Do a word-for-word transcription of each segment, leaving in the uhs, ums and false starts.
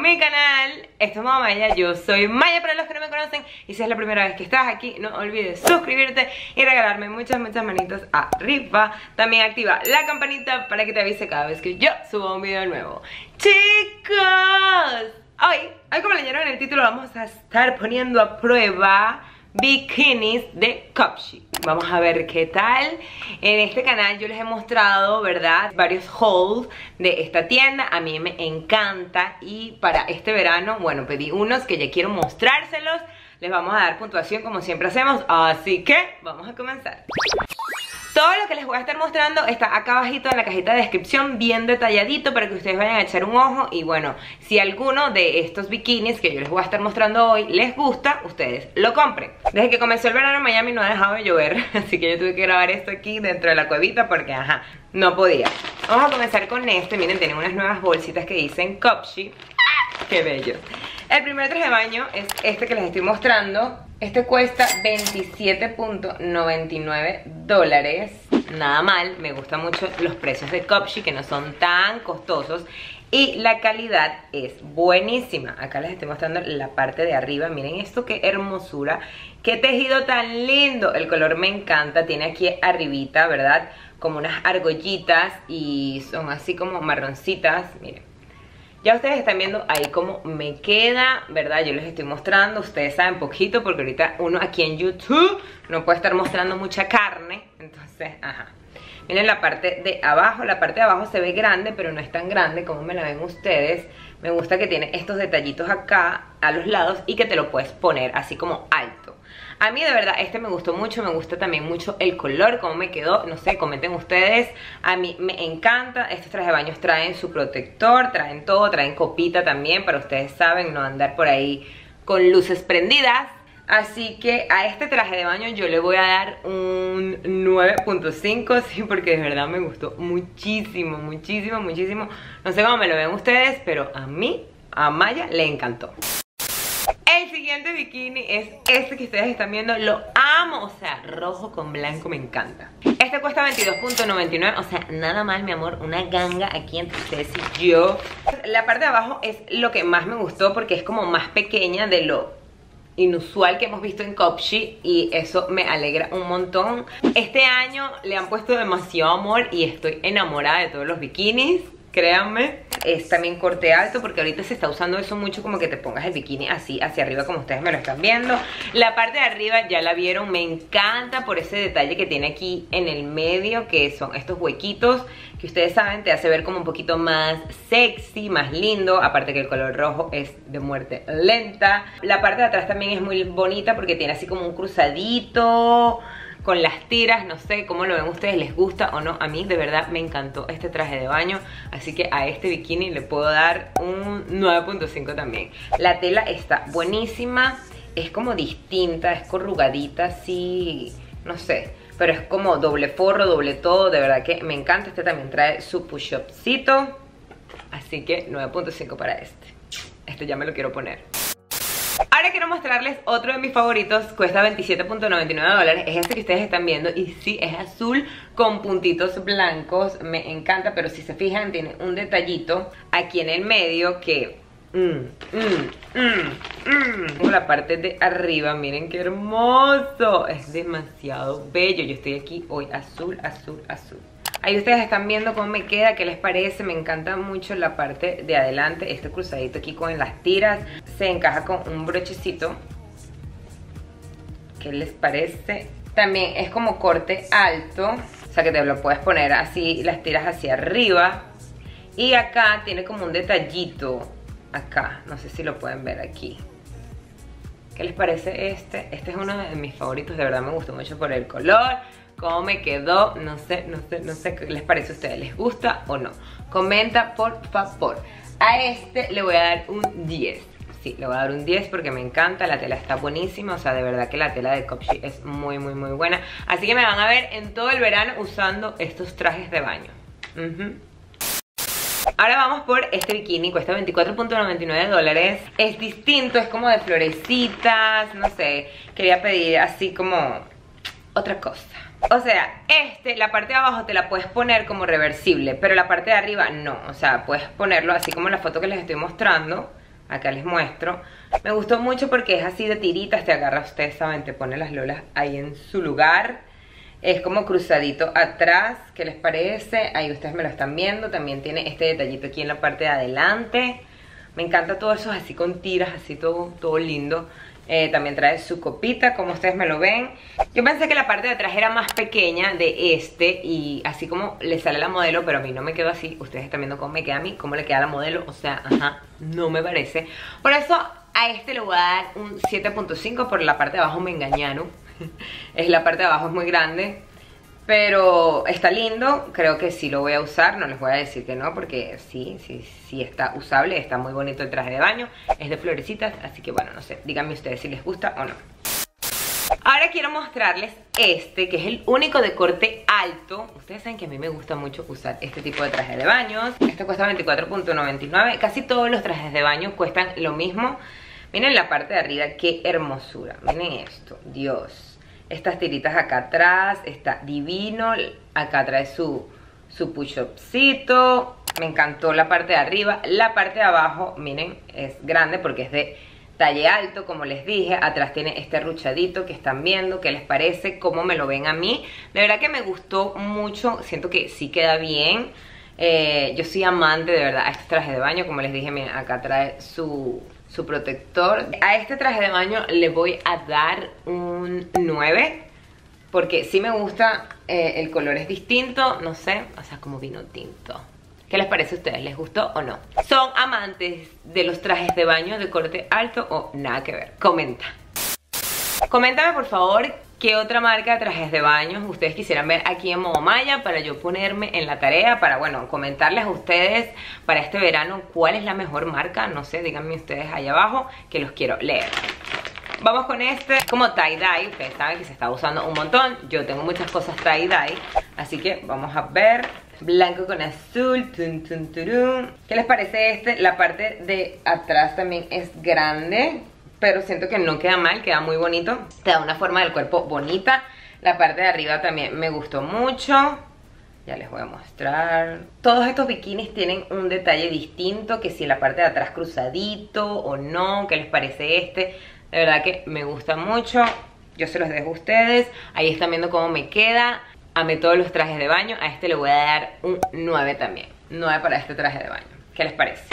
mi canal. Esto es Modo Maya, yo soy Maya para los que no me conocen. Y si es la primera vez que estás aquí, no olvides suscribirte y regalarme muchas, muchas manitos arriba. También activa la campanita para que te avise cada vez que yo suba un video nuevo. Chicos, hoy, hoy como leyeron en el título, vamos a estar poniendo a prueba bikinis de Cupshe. Vamos a ver qué tal. En este canal yo les he mostrado, ¿verdad?, varios hauls de esta tienda. A mí me encanta. Y para este verano, bueno, pedí unos que ya quiero mostrárselos. Les vamos a dar puntuación como siempre hacemos. Así que vamos a comenzar. Todo lo que les voy a estar mostrando está acá abajito en la cajita de descripción, bien detalladito para que ustedes vayan a echar un ojo. Y bueno, si alguno de estos bikinis que yo les voy a estar mostrando hoy les gusta, ustedes lo compren. Desde que comenzó el verano en Miami no ha dejado de llover, así que yo tuve que grabar esto aquí dentro de la cuevita porque, ajá, no podía. Vamos a comenzar con este. Miren, tienen unas nuevas bolsitas que dicen Cupshe. ¡Qué bello! El primer traje de baño es este que les estoy mostrando. Este cuesta veintisiete punto noventa y nueve dólares. Nada mal, me gustan mucho los precios de Cupshe, que no son tan costosos. Y la calidad es buenísima. Acá les estoy mostrando la parte de arriba. Miren esto, qué hermosura. Qué tejido tan lindo. El color me encanta. Tiene aquí arribita, ¿verdad?, como unas argollitas y son así como marroncitas. Miren. Ya ustedes están viendo ahí cómo me queda, ¿verdad? Yo les estoy mostrando, ustedes saben poquito porque ahorita uno aquí en YouTube no puede estar mostrando mucha carne. Entonces, ajá. Miren la parte de abajo, la parte de abajo se ve grande, pero no es tan grande como me la ven ustedes. Me gusta que tiene estos detallitos acá a los lados y que te lo puedes poner así como alto. A mí de verdad este me gustó mucho, me gusta también mucho el color, cómo me quedó, no sé, comenten ustedes. A mí me encanta. Estos trajes de baños traen su protector, traen todo, traen copita también, para ustedes saben, no andar por ahí con luces prendidas. Así que a este traje de baño yo le voy a dar un nueve punto cinco, sí, porque de verdad me gustó muchísimo, muchísimo, muchísimo. No sé cómo me lo ven ustedes, pero a mí, a Maya, le encantó. El siguiente bikini es este que ustedes están viendo. Lo amo, o sea, rojo con blanco, me encanta. Este cuesta veintidós punto noventa y nueve, o sea, nada mal, mi amor. Una ganga aquí entre ustedes y yo. La parte de abajo es lo que más me gustó porque es como más pequeña de lo inusual que hemos visto en Cupshe, y eso me alegra un montón. Este año le han puesto demasiado amor y estoy enamorada de todos los bikinis, créanme. Es también corte alto porque ahorita se está usando eso mucho, como que te pongas el bikini así hacia arriba como ustedes me lo están viendo. La parte de arriba ya la vieron, me encanta por ese detalle que tiene aquí en el medio, que son estos huequitos que ustedes saben, te hace ver como un poquito más sexy, más lindo. Aparte que el color rojo es de muerte lenta. La parte de atrás también es muy bonita porque tiene así como un cruzadito con las tiras, no sé cómo lo ven ustedes, les gusta o no. A mí de verdad me encantó este traje de baño, así que a este bikini le puedo dar un nueve punto cinco también. La tela está buenísima, es como distinta, es corrugadita así, no sé, pero es como doble forro, doble todo, de verdad que me encanta. Este también trae su push-upcito, así que nueve punto cinco para este. Este ya me lo quiero poner. Ahora quiero mostrarles otro de mis favoritos. Cuesta veintisiete punto noventa y nueve dólares. Es este que ustedes están viendo. Y sí, es azul con puntitos blancos. Me encanta, pero si se fijan tiene un detallito aquí en el medio que... Mmm, mmm, mmm, mmm. La parte de arriba, miren qué hermoso. Es demasiado bello. Yo estoy aquí hoy azul, azul, azul. Ahí ustedes están viendo cómo me queda, qué les parece. Me encanta mucho la parte de adelante, este cruzadito aquí con las tiras. Se encaja con un brochecito. ¿Qué les parece? También es como corte alto, o sea que te lo puedes poner así, las tiras hacia arriba. Y acá tiene como un detallito, acá, no sé si lo pueden ver aquí. ¿Qué les parece este? Este es uno de mis favoritos, de verdad me gustó mucho por el color. Cómo me quedó, no sé, no sé, no sé qué les parece a ustedes, ¿les gusta o no? Comenta por favor. A este le voy a dar un diez. Sí, le voy a dar un diez porque me encanta, la tela está buenísima, o sea, de verdad que la tela de Cupshe es muy, muy, muy buena. Así que me van a ver en todo el verano usando estos trajes de baño. Uh-huh. Ahora vamos por este bikini, cuesta veinticuatro punto noventa y nueve dólares. Es distinto, es como de florecitas, no sé, quería pedir así como otra cosa. O sea, este, la parte de abajo te la puedes poner como reversible, pero la parte de arriba no. O sea, puedes ponerlo así como en la foto que les estoy mostrando. Acá les muestro. Me gustó mucho porque es así de tiritas, te agarra, ustedes saben, te pone las lolas ahí en su lugar. Es como cruzadito atrás, ¿qué les parece? Ahí ustedes me lo están viendo, también tiene este detallito aquí en la parte de adelante. Me encanta todo eso así con tiras, así todo, todo lindo. Eh, también trae su copita, como ustedes me lo ven. Yo pensé que la parte de atrás era más pequeña de este y así como le sale la modelo, pero a mí no me quedó así. Ustedes están viendo cómo me queda a mí, cómo le queda a la modelo. O sea, ajá, no me parece. Por eso a este le voy a dar un siete punto cinco. Por la parte de abajo me engañaron. Es la parte de abajo es muy grande, pero está lindo. Creo que sí lo voy a usar, no les voy a decir que no, porque sí, sí, sí está usable. Está muy bonito el traje de baño, es de florecitas, así que bueno, no sé, díganme ustedes si les gusta o no. Ahora quiero mostrarles este, que es el único de corte alto. Ustedes saben que a mí me gusta mucho usar este tipo de trajes de baños. Este cuesta veinticuatro punto noventa y nueve. Casi todos los trajes de baño cuestan lo mismo. Miren la parte de arriba, qué hermosura. Miren esto, Dios. Estas tiritas acá atrás, está divino. Acá trae su, su push-upcito. Me encantó la parte de arriba. La parte de abajo, miren, es grande porque es de talle alto, como les dije. Atrás tiene este ruchadito que están viendo. ¿Qué les parece? ¿Cómo me lo ven a mí? De verdad que me gustó mucho. Siento que sí queda bien. Eh, yo soy amante de verdad a este traje de baño. Como les dije, miren, acá trae su... su protector. A este traje de baño le voy a dar un nueve, porque sí me gusta, eh, el color es distinto, no sé, o sea, como vino tinto. ¿Qué les parece a ustedes? ¿Les gustó o no? ¿Son amantes de los trajes de baño de corte alto o nada que ver? Comenta. Coméntame por favor qué otra marca de trajes de baño ustedes quisieran ver aquí en Modo Maya, para yo ponerme en la tarea, para, bueno, comentarles a ustedes para este verano cuál es la mejor marca. No sé, díganme ustedes ahí abajo que los quiero leer. Vamos con este, como tie-dye. Ustedes saben que se está usando un montón. Yo tengo muchas cosas tie-dye, así que vamos a ver. Blanco con azul, tun, tun, turun. ¿Qué les parece este? La parte de atrás también es grande, pero siento que no queda mal, queda muy bonito. Te da una forma del cuerpo bonita. La parte de arriba también me gustó mucho. Ya les voy a mostrar. Todos estos bikinis tienen un detalle distinto, que si la parte de atrás cruzadito o no. ¿Qué les parece este? De verdad que me gusta mucho. Yo se los dejo a ustedes. Ahí están viendo cómo me queda. Amé todos los trajes de baño. A este le voy a dar un nueve también. nueve para este traje de baño. ¿Qué les parece?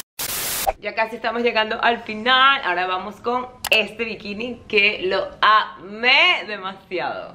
Ya casi estamos llegando al final. Ahora vamos con este bikini que lo amé demasiado.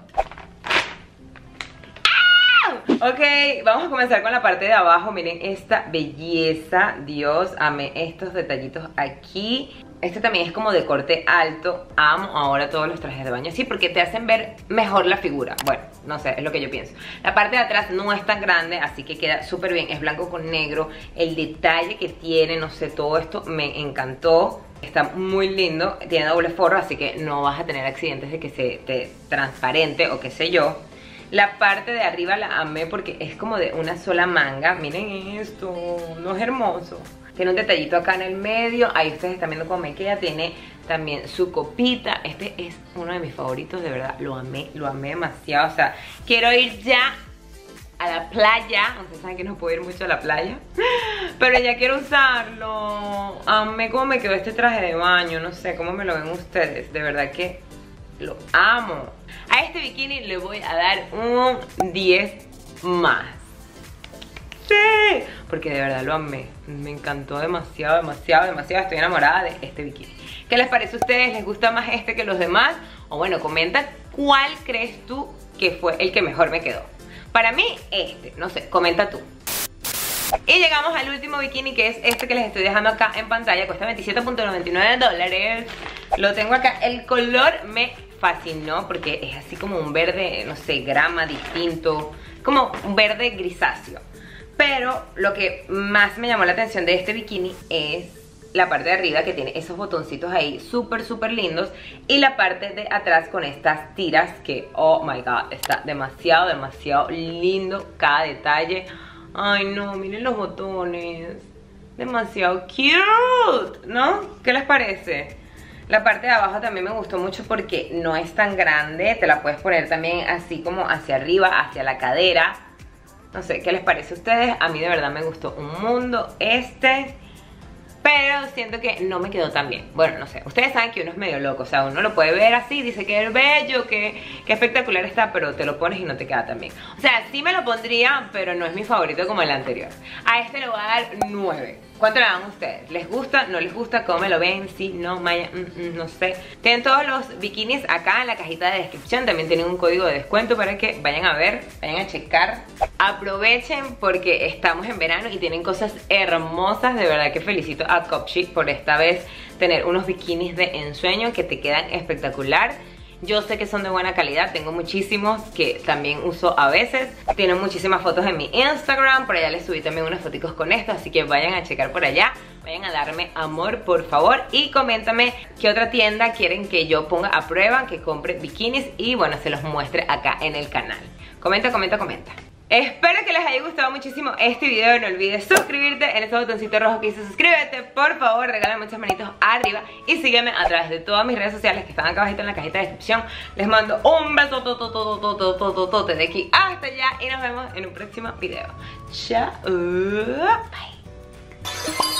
¡Ah! Ok, vamos a comenzar con la parte de abajo. Miren esta belleza. Dios, amé estos detallitos aquí. Este también es como de corte alto. Amo ahora todos los trajes de baño así, porque te hacen ver mejor la figura. Bueno, no sé, es lo que yo pienso. La parte de atrás no es tan grande, así que queda súper bien. Es blanco con negro. El detalle que tiene, no sé, todo esto me encantó. Está muy lindo. Tiene doble forro, así que no vas a tener accidentes de que se te transparente o qué sé yo. La parte de arriba la amé porque es como de una sola manga. Miren esto, ¿no es hermoso? Tiene un detallito acá en el medio. Ahí ustedes están viendo cómo me queda. Tiene también su copita. Este es uno de mis favoritos, de verdad. Lo amé, lo amé demasiado. O sea, quiero ir ya a la playa. Ustedes saben que no puedo ir mucho a la playa, pero ya quiero usarlo. Amé cómo me quedó este traje de baño. No sé cómo me lo ven ustedes. De verdad que lo amo. A este bikini le voy a dar un diez más. Sí, porque de verdad lo amé. Me encantó demasiado, demasiado, demasiado. Estoy enamorada de este bikini. ¿Qué les parece a ustedes? ¿Les gusta más este que los demás? O bueno, comenta cuál crees tú que fue el que mejor me quedó. Para mí, este. No sé, comenta tú. Y llegamos al último bikini, que es este que les estoy dejando acá en pantalla. Cuesta veintisiete punto noventa y nueve dólares. Lo tengo acá. El color me fascinó porque es así como un verde, no sé, grama distinto. Como un verde grisáceo. Pero lo que más me llamó la atención de este bikini es la parte de arriba, que tiene esos botoncitos ahí súper, súper lindos. Y la parte de atrás con estas tiras que, oh my god, está demasiado, demasiado lindo cada detalle. Ay no, miren los botones. Demasiado cute, ¿no? ¿Qué les parece? La parte de abajo también me gustó mucho porque no es tan grande. Te la puedes poner también así como hacia arriba, hacia la cadera. No sé, ¿qué les parece a ustedes? A mí de verdad me gustó un mundo este. pero siento que no me quedó tan bien. Bueno, no sé, ustedes saben que uno es medio loco, o sea, uno lo puede ver así, dice que es bello, que, que espectacular está, pero te lo pones y no te queda tan bien. O sea, sí me lo pondría, pero no es mi favorito como el anterior. A este le voy a dar nueve. ¿Cuánto le dan a ustedes? ¿Les gusta? ¿No les gusta? ¿Cómo me lo ven? Sí, no, Maya, mm, mm, no sé. Tienen todos los bikinis acá en la cajita de descripción. También tienen un código de descuento para que vayan a ver, vayan a checar. Aprovechen porque estamos en verano y tienen cosas hermosas. De verdad que felicito a Cupshe por esta vez tener unos bikinis de ensueño que te quedan espectacular. Yo sé que son de buena calidad, tengo muchísimos que también uso a veces. Tienen muchísimas fotos en mi Instagram, por allá les subí también unas fotos con esto, así que vayan a checar por allá. Vayan a darme amor, por favor, y coméntame qué otra tienda quieren que yo ponga a prueba, que compre bikinis y bueno, se los muestre acá en el canal. Comenta, comenta, comenta. Espero que les haya gustado muchísimo este video. No olvides suscribirte en ese botoncito rojo que dice suscríbete. Por favor, regálame muchas manitos arriba y sígueme a través de todas mis redes sociales que están acá abajito en la cajita de descripción. Les mando un beso de aquí hasta allá y nos vemos en un próximo video. Chao. Bye.